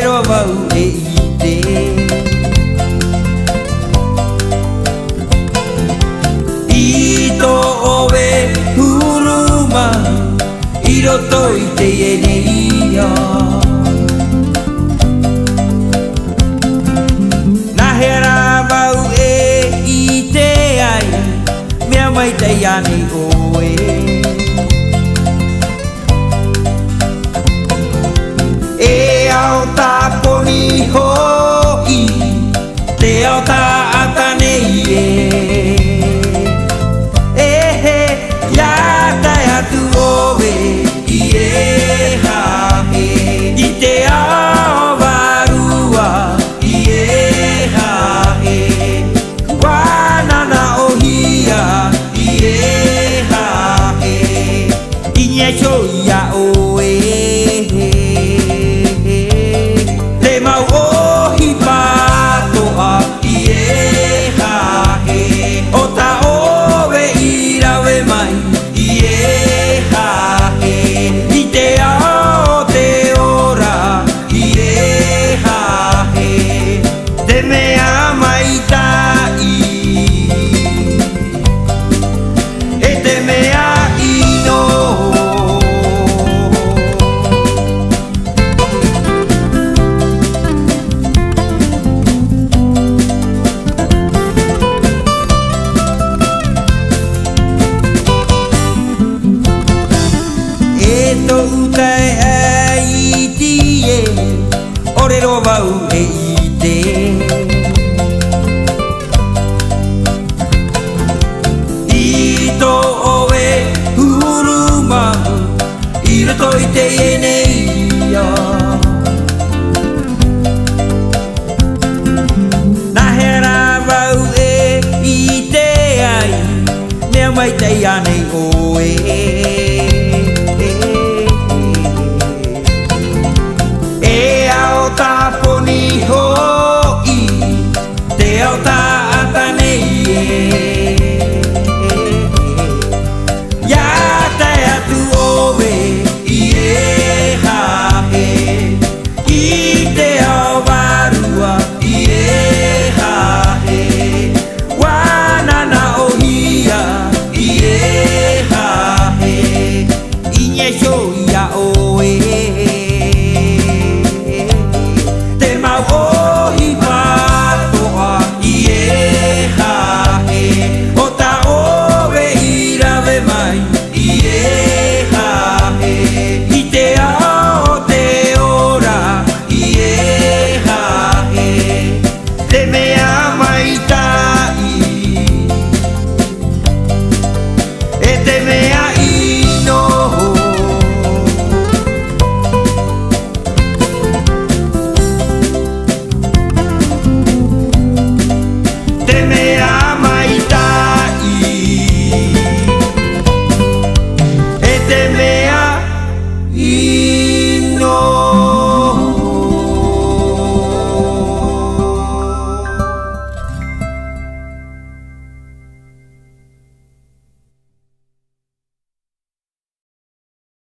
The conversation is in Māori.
ro vau e ite ito ove huruma iro toite e neia nahera vau e ite ai mea mai te yani oe e ao ta poni hoi te ao ta atanei e he ya ta atu oe i e ha he i te ao varua i e ha he wanana o hia i e ha he i nye choia oe e to utai e iti e ore ro vau e